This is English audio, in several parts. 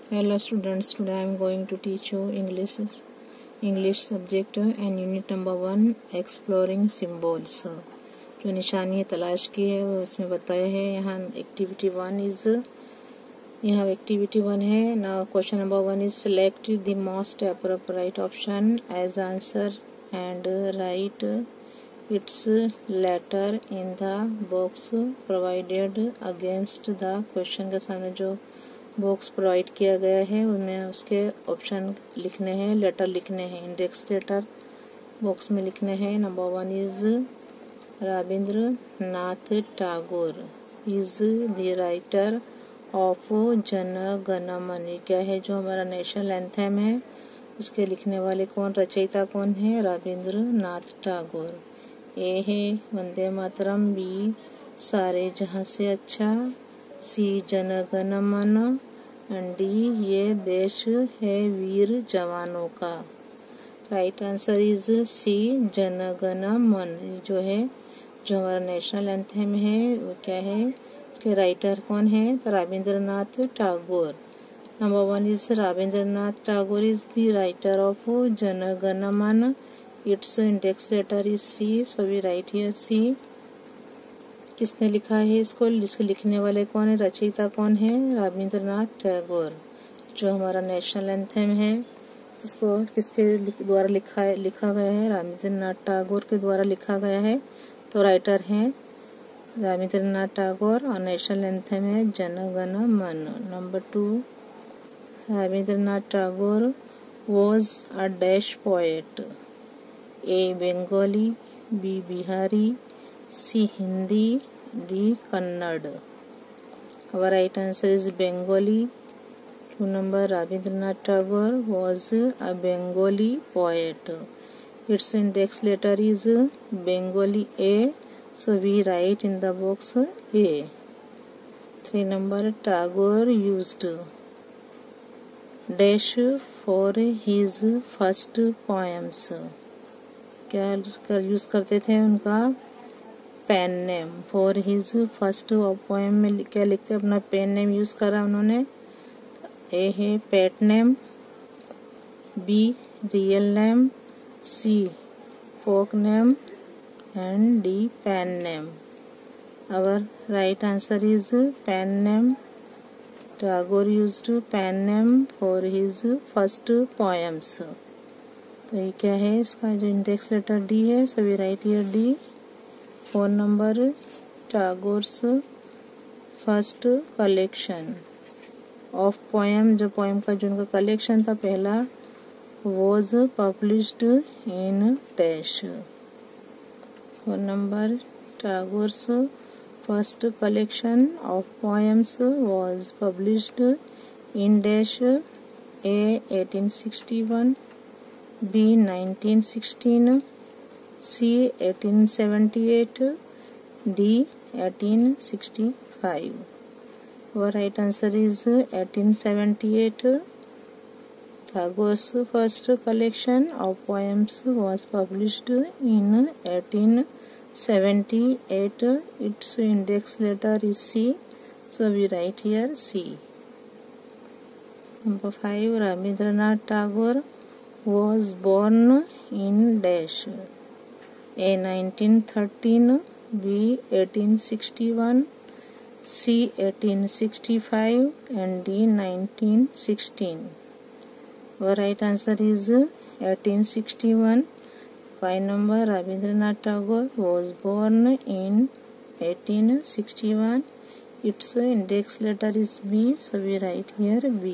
Hello students, today I am going to teach you English subject and unit number 1 exploring symbols। जो निशानी तलाश की है वो उसमें बताया है। यहाँ एक्टिविटी 1 है। Now question number 1 is select the most appropriate option as answer and write its letter in the box provided against the question के सामने जो बॉक्स प्रोवाइड किया गया है उनमें उसके ऑप्शन लिखने हैं, लेटर लिखने हैं, इंडेक्स लेटर बॉक्स में लिखने हैं। Number 1 is Rabindranath Tagore is the writer of Jana Gana मन। क्या है जो हमारा नेशनल एंथम है उसके लिखने वाले कौन, रचयिता कौन है? रविंद्रनाथ टैगोर। ए है वंदे मातरम, बी सारे जहां से अच्छा, सी जन गण मन, डी ये देश है वीर जवानों का। राइट आंसर इज सी जन गण मन। जो है जो हमारा नेशनल एंथम है वो क्या है, उसके राइटर कौन है? तो Rabindranath Tagore. Number 1 is Rabindranath Tagore is the writer of Jana Gana Mana. Its index letter is C, so we write here C. किसने लिखा है इसको लिखने वाले कौन है, रचयिता कौन है? रविंद्रनाथ टैगोर। जो हमारा नेशनल एंथम है उसको किसके द्वारा लिखा गया है? रविंद्रनाथ टैगोर के द्वारा लिखा गया है। तो राइटर हैं रविंद्रनाथ टैगोर और नेशनल एंथम है Jana Gana Mana. Number 2 Rabindranath Tagore was a dash poet. A Bengali, B Bihari, C Hindi, D Kannada. Our right answer is Bengali. 2 number Rabindranath Tagore was a Bengali poet. Its index letter is Bengali A, so we write in the box A. 3 number Tagore used dash for his first poems. क्या use करते थे उनका? Pen name. For his first poem में क्या लिखते हैं? अपना pen name use करा उन्होंने। ए है pet name, B real name, C folk name and D pen name. Our right answer is pen name. Tagore used pen name for his first poems. तो ये क्या है इसका जो इंडेक्स लेटर डी है, so we write here D. 4 number Tagore's first collection of poem, जो poem का जो उनका कलेक्शन था पहला, was published in dash. 4 number Tagore's first collection of poems was published in dash. A 1861, B 1916, C 1878, D 1865. Our right answer is 1878. Tagore's first collection of poems was published in 1878. Its index letter is C, so we write here C. Number 5 Rabindranath Tagore was born in dash। A 1913, B 1861, C 1865 and D 1916. Our right answer is 1861. 5 number Rabindranath Tagore was born in 1861. Its index letter is B, so we write here B.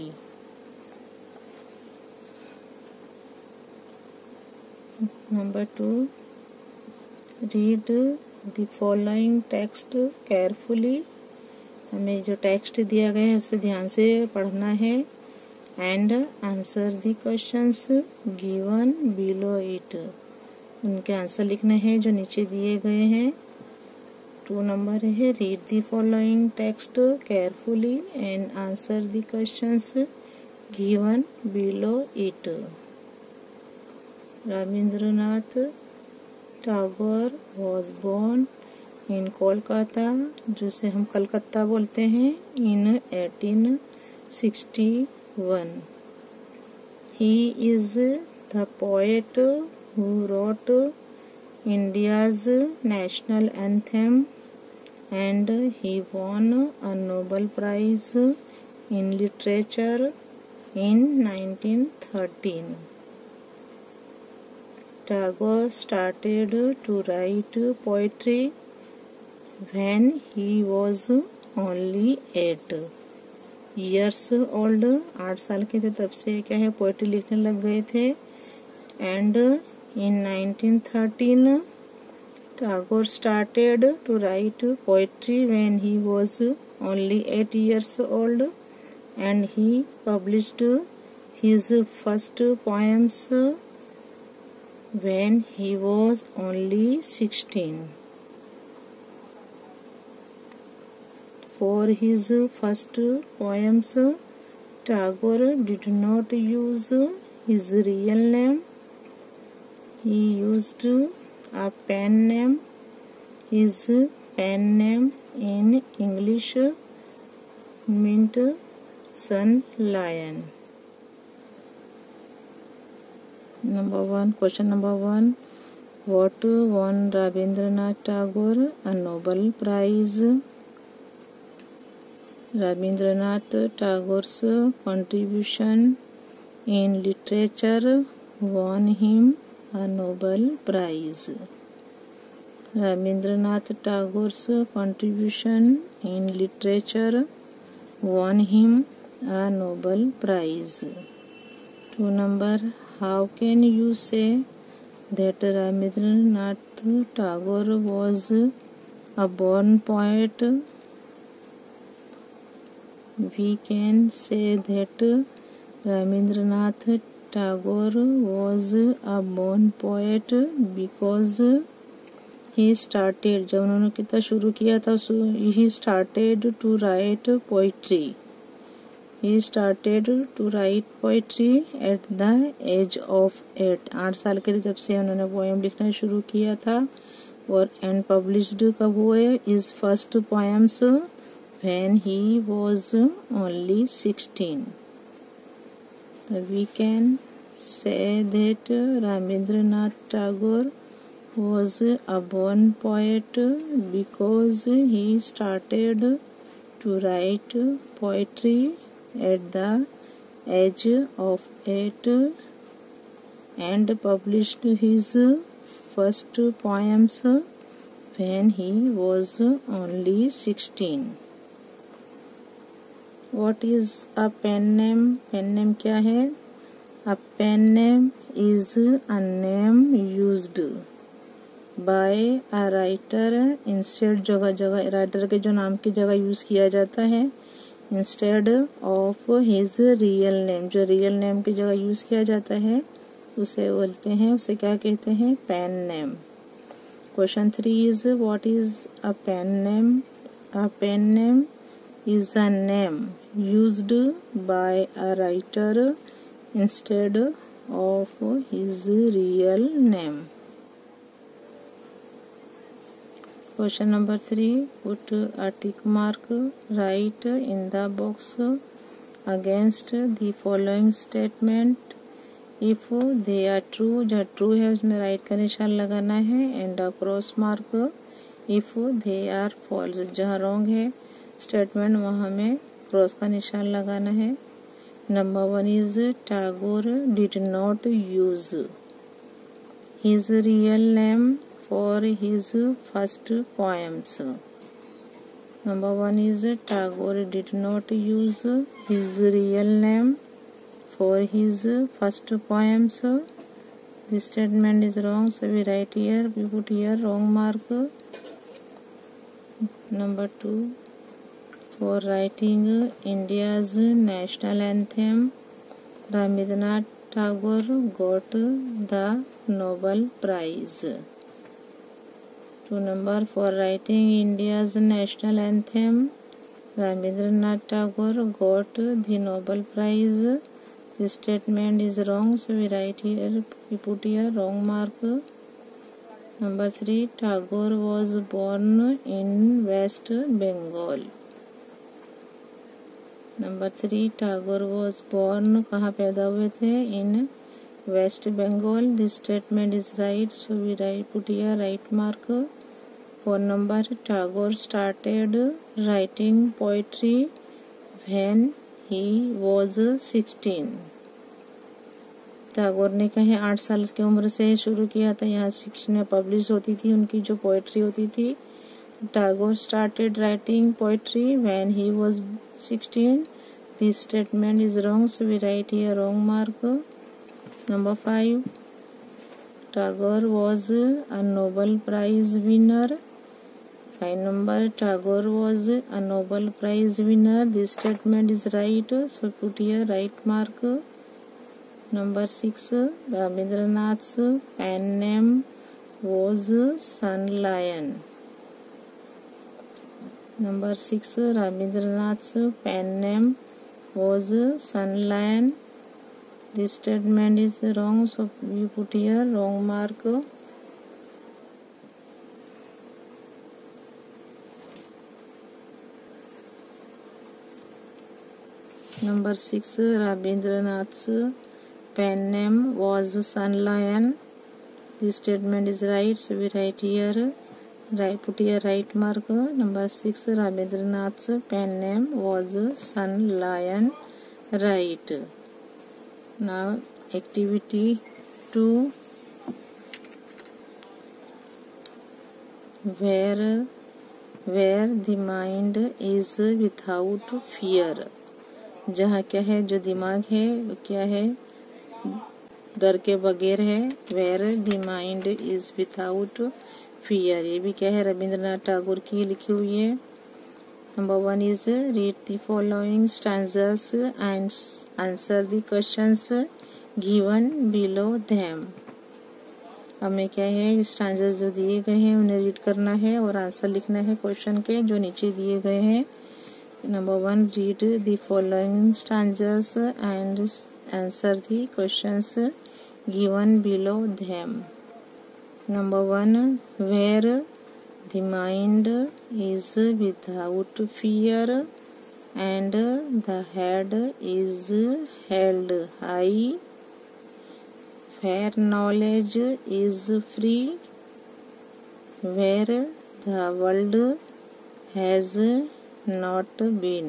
Number 2 read the following text carefully. हमें जो text दिया गया है उसे ध्यान से पढ़ना है। And answer the questions given below it. उनके आंसर लिखने हैं जो नीचे दिए गए हैं। 2 नंबर है read the following text carefully and answer the questions given below it. Rabindranath Tagore was born in Kolkata, जिसे हम कलकत्ता बोलते हैं, इन 1860 1. He is the poet who wrote India's national anthem, and he won a Nobel Prize in Literature in 1913. Tagore started to write poetry when he was only 8 years old. 8 साल के थे तब से क्या है पोएट्री लिखने लग गए थे. And in 1913 Tagore started to write poetry when he was only 8 years old, and he published his first poems when he was only 16. For his first poems, Tagore did not use his real name. He used a pen name. His pen name in English meant Sun Lion. Question number 1. What won Rabindranath Tagore a Nobel Prize? Rabindranath Tagore's contribution in literature won him a Nobel Prize. Rabindranath Tagore's contribution in literature won him a Nobel Prize. 2 number. How can you say that Rabindranath Tagore was a born poet? We can say that Rabindranath Tagore was a born poet because he started, जब उन्होंने कितना शुरू किया था, he started to write poetry. He started to write poetry at the age of 8. 8 साल के थे जब से उन्होंने पोएम लिखना शुरू किया था. और एंड पब्लिश्ड कब हुए? His first poems when he was only 16. So we can say that Rabindranath Tagore was a born poet because he started to write poetry at the age of 8 and published his first poems when he was only 16. What is a pen name? Pen name क्या है? A pen name is a name used by a writer instead, जगह जगह writer के जो नाम की जगह use किया जाता है, instead of his real name, जो रियल नेम की जगह यूज किया जाता है उसे बोलते हैं, उसे क्या कहते हैं? Pen name. Question 3 is what is a pen name? A pen name is a name used by a writer instead of his real name. Question number 3. Put a tick mark right in the box against the following statement if they are true. जहाँ true है उसमें right का निशान लगाना है, and a cross mark if they are false. जहाँ wrong है statement वहाँ हमें cross का निशान लगाना है. Number 1 is Tagore did not use his real name for his first poems. Number 1 is Tagore did not use his real name for his first poems. This statement is wrong, so we write here, we put here wrong mark. Number 2, for writing India's national anthem, Rabindranath Tagore got the Nobel Prize. 2 number, for writing India's national anthem, Rabindranath Tagore got the Nobel Prize. This statement is wrong, so we write here, we put here wrong mark. Number 3, Tagore was born in West Bengal. Number 3, Tagore was born, कहाँ पैदा हुए थे? In West Bengal. This statement is right, so we write put here right mark. 4 number, Tagore started writing poetry when he was 16। Tagore ने कहे 8 साल की उम्र से शुरू किया था। यहाँ 6 में पब्लिश होती थी उनकी जो पोएट्री होती थी। Tagore started writing poetry when he was 16. This statement is wrong, so we write here wrong mark. Number 5, Tagore was a Nobel prize winner. 5 number, Tagore was a Nobel Prize winner. This statement is right, so put here right mark. Number 6, Rabindranath's pen name was Sun Lion. Number 6, Rabindranath's pen name was Sun Lion. This statement is wrong, so we put here wrong mark. Number 6, Rabindranath's pen name was Sun Lion. This statement is right, so we write here, put here right mark. Number 6, Rabindranath's pen name was Sun Lion. Right. Now activity 2. Where the mind is without fear. जहाँ क्या है, जो दिमाग है वो क्या है, डर के बगैर है. Where the mind is without fear, ये भी क्या है, रविंद्रनाथ टैगोर की लिखी हुई है. Number 1 is read the following stanzas and answer the questions given below them. हमें क्या है, स्टैंजास जो दिए गए हैं उन्हें रीड करना है और आंसर लिखना है क्वेश्चन के जो नीचे दिए गए हैं. Number 1, read the following stanzas and answer the questions given below them. Number 1, where the mind is without fear and the head is held high, where knowledge is free, where the world has not been.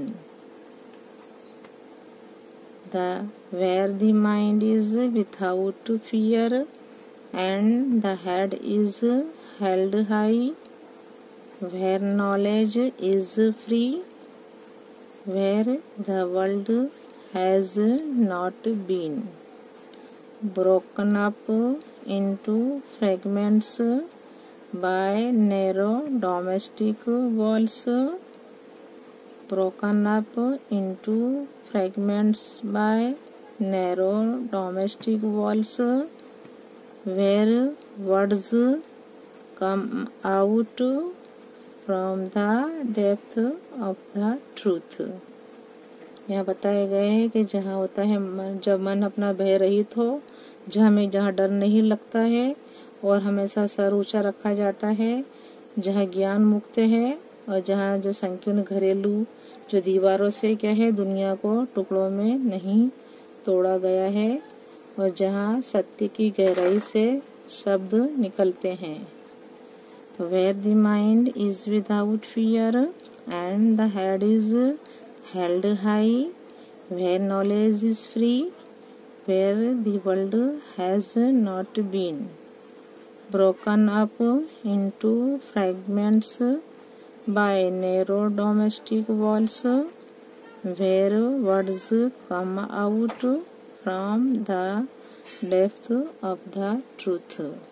Where the mind is without fear and the head is held high, where knowledge is free, where the world has not been. Broken up into fragments by narrow domestic walls. Broken up into fragments by narrow domestic walls, where words come out from the depth of the truth. यहाँ बताया गया है कि जहाँ होता है जब मन अपना भय रहित हो, जहाँ डर नहीं लगता है और हमेशा सर ऊंचा रखा जाता है, जहाँ ज्ञान मुक्त है और जहाँ जो संकीर्ण घरेलू जो दीवारों से क्या है दुनिया को टुकड़ों में नहीं तोड़ा गया है और जहाँ सत्य की गहराई से शब्द निकलते हैं. तो where the mind is without fear and the head is held high, where knowledge is free, where the world has not been. Broken up into fragments by narrow domestic walls, where words come out from the depth of the truth.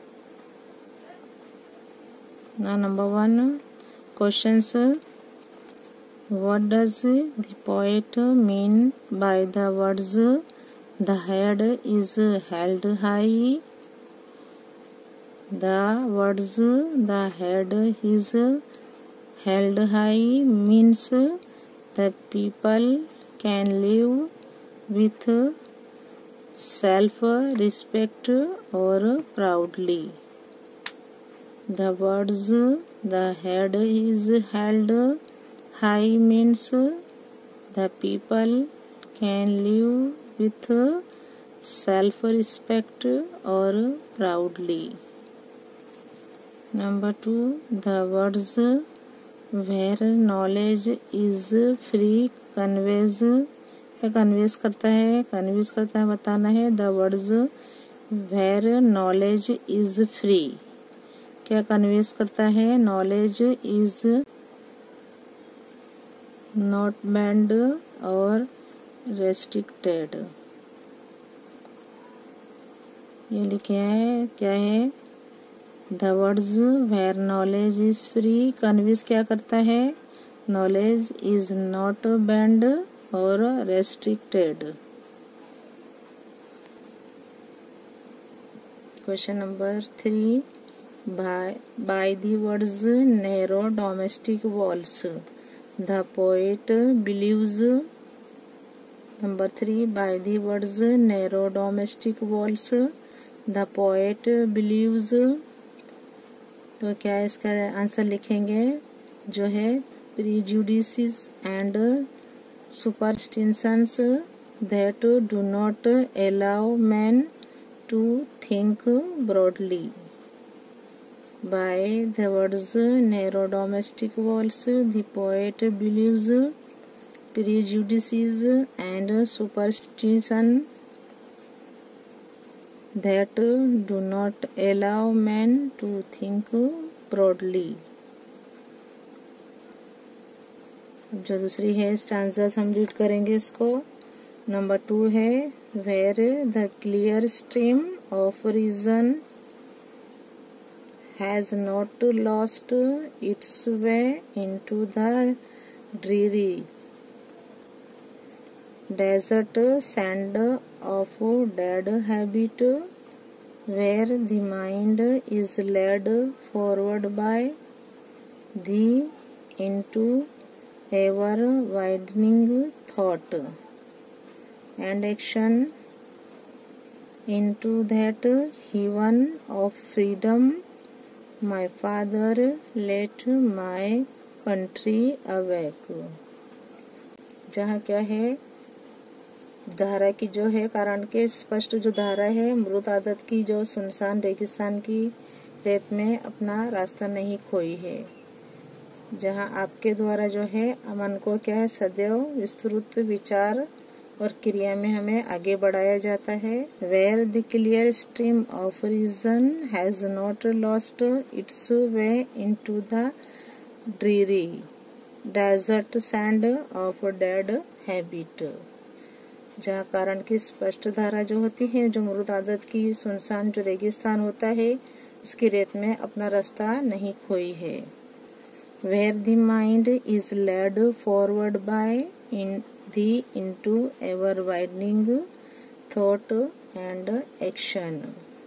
Now number 1, questions. What does the poet mean by the words the head is held high? The words the head is held high means that people can live with self-respect or proudly. The words the head is held high means The people can live with self-respect or proudly. Number 2, the words where knowledge is free conveys करता है बताना है. The words where knowledge is free क्या कन्वेस करता है? knowledge is not banned और restricted. ये लिखे है क्या है? The words where knowledge is free कन्वेस क्या करता है? knowledge is not banned और restricted. Question number 3. By the words narrow domestic walls, the poet believes. Number 3. By the words narrow domestic walls, the poet believes. तो क्या इसका answer लिखेंगे? जो है prejudices and superstitions that do not allow men to think broadly. By the words narrow domestic walls, the poet believes prejudices and superstition that do not allow men to think broadly. जो दूसरी है स्टांजास हम read करेंगे इसको. Number 2 है where the clear stream of reason has not lost its way into the dreary desert sand of dead habit, where the mind is led forward by the into ever widening thought and action into that heaven of freedom. My father, let my country awake. जहाँ क्या है? धारा की जो है कारण के स्पष्ट जो धारा है मृत आदत की जो सुनसान रेगिस्तान की रेत में अपना रास्ता नहीं खोई है. जहाँ आपके द्वारा जो है मन को क्या है सदैव विस्तृत विचार और क्रिया में हमें आगे बढ़ाया जाता है. Where the clear stream of reason has not lost its way into the dreary desert sand of dead habit. जहाँ कारण की स्पष्ट धारा जो होती है जो मृत आदत की सुनसान जो रेगिस्तान होता है उसकी रेत में अपना रास्ता नहीं खोई है. Where the mind is led forward by into ever widening thought and action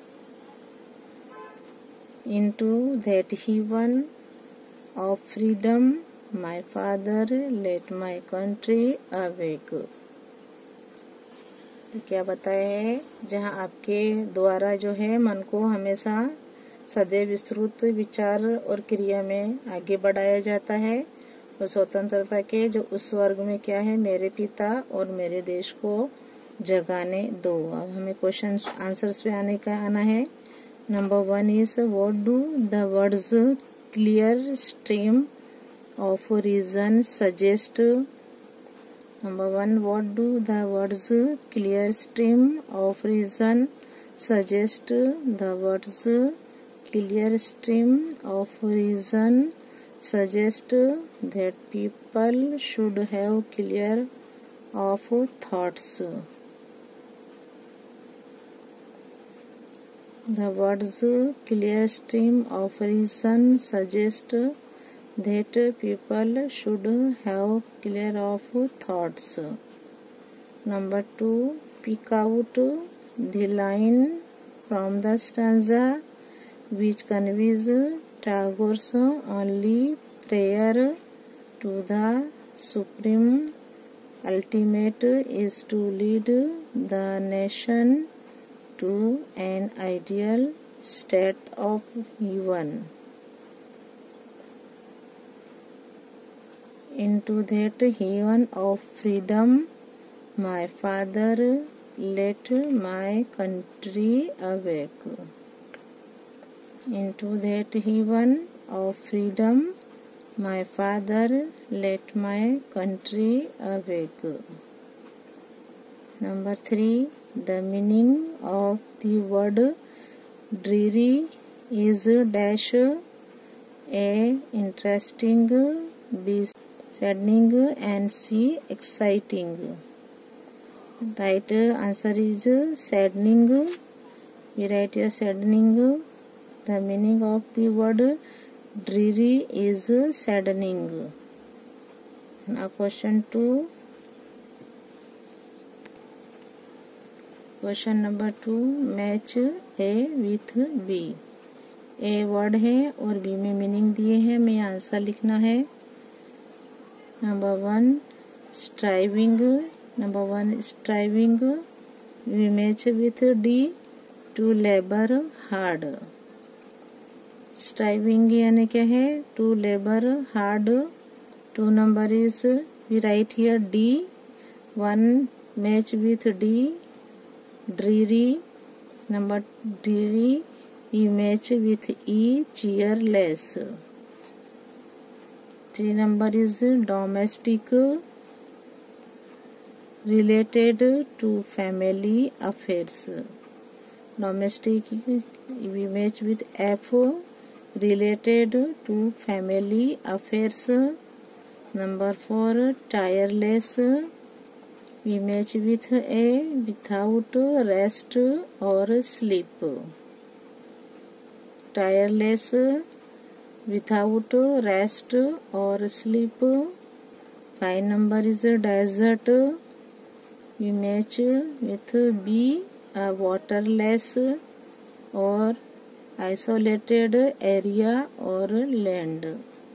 into that heaven of freedom. My father, let my country awake. तो क्या बताया है? जहाँ आपके द्वारा जो है मन को हमेशा सदैव विस्तृत विचार और क्रिया में आगे बढ़ाया जाता है और स्वतंत्रता के जो उस वर्ग में क्या है मेरे पिता और मेरे देश को जगाने दो. अब हमें क्वेश्चन आंसर्स पे आना है. Number 1 is what do the words clear stream of reason suggest. Number 1, what do the words clear stream of reason suggest? The words clear stream of reason suggest that people should have clear of thoughts. The words clear stream of reason suggest that people should have clear of thoughts. Number 2, pick out the line from the stanza which conveys Tagore's only prayer to the Supreme ultimate is to lead the nation to an ideal state of heaven. into that heaven of freedom, my father, let my country awake. Into that heaven of freedom, my father, let my country awake. Number 3. The meaning of the word dreary is dash: A. Interesting, B. Saddening, and C. Exciting. Right answer is saddening. We write here saddening. The meaning of the word dreary is saddening. Now question 2. Question number 2. Match A with B. A word है और B में meaning दिए हैं, मैं answer लिखना है. Number 1 striving. We match with D to labour hard. Striving यानी क्या है? To labour hard. 2 number is we write here D. 1 match with D dreary. Number dreary we match with E cheerless. 3 number is domestic, related to family affairs. Domestic we match with F, related to family affairs. Number 4 tireless we match with A, without rest or sleep. Tireless without rest or sleep. 5 number is desert. We match with B, a waterless or isolated area or land.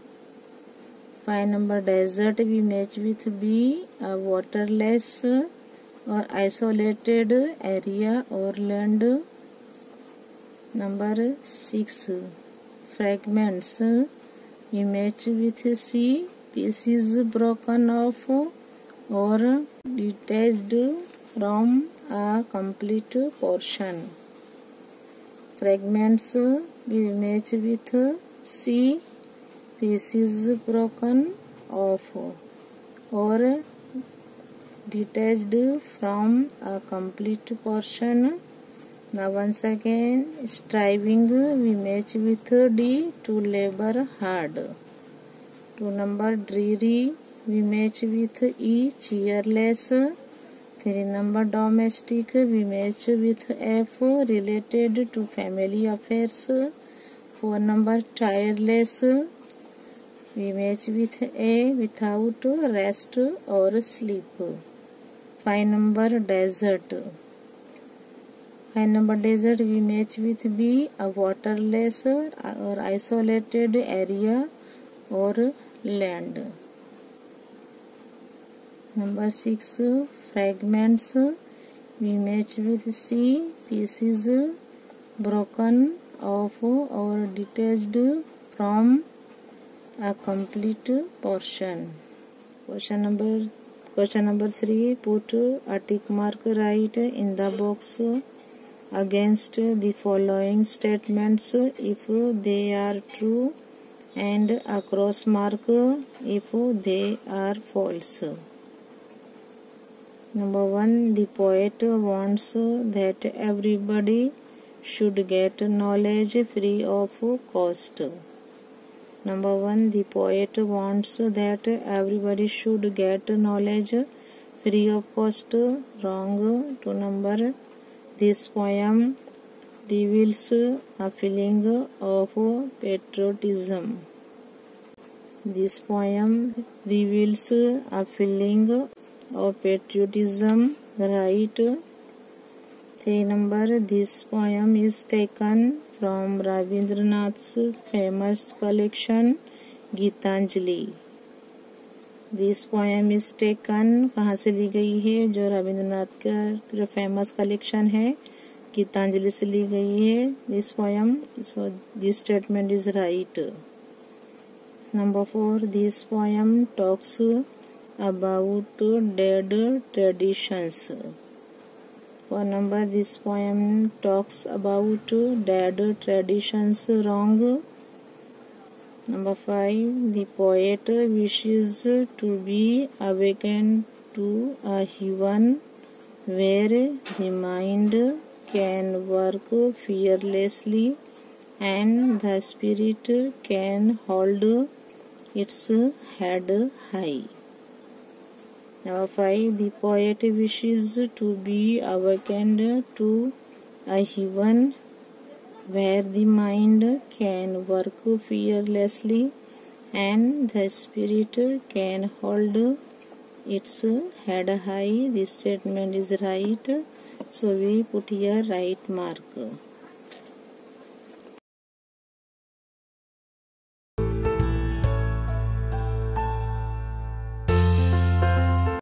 5 number desert we match with B, a waterless or isolated area or land. Number 6 fragments we match with C, pieces broken off or detached from a complete portion. Fragments we match with C, pieces broken off or detached from a complete portion. Now once again striving we match with D, to labor hard. 2 number dreary we match with E, cheerless. 3 number domestic we match with F, related to family affairs. 4 number tireless we match with A, without rest or sleep. 5 number desert. 5 number desert we match with B, a waterless or isolated area or land. Number 6 fragments we match with C, pieces broken off or detached from a complete portion. Question number 3. Put a tick mark right in the box against the following statements if they are true, and a cross mark if they are false. Number 1. The poet wants that everybody should get knowledge free of cost. Number 1. The poet wants that everybody should get knowledge free of cost. Wrong. 2 number. This poem reveals a feeling of patriotism. This poem reveals a feeling of patriotism. Right. 3 number. This poem is taken from Rabindranath's famous collection Gitanjali. This poem is taken कहाँ से ली गई है? जो रविंद्रनाथ का जो famous collection है गीतांजलि से ली गई है this poem. So this statement is right. Number 4. This poem talks about dead traditions. For number, this poem talks about dead traditions. Wrong. Number 5. The poet wishes to be awakened to a heaven where the mind can work fearlessly and the spirit can hold its head high. Number 5. The poet wishes to be awakened to a heaven where the mind can work fearlessly and the spirit can hold its head high. This statement is right, so we put here right mark.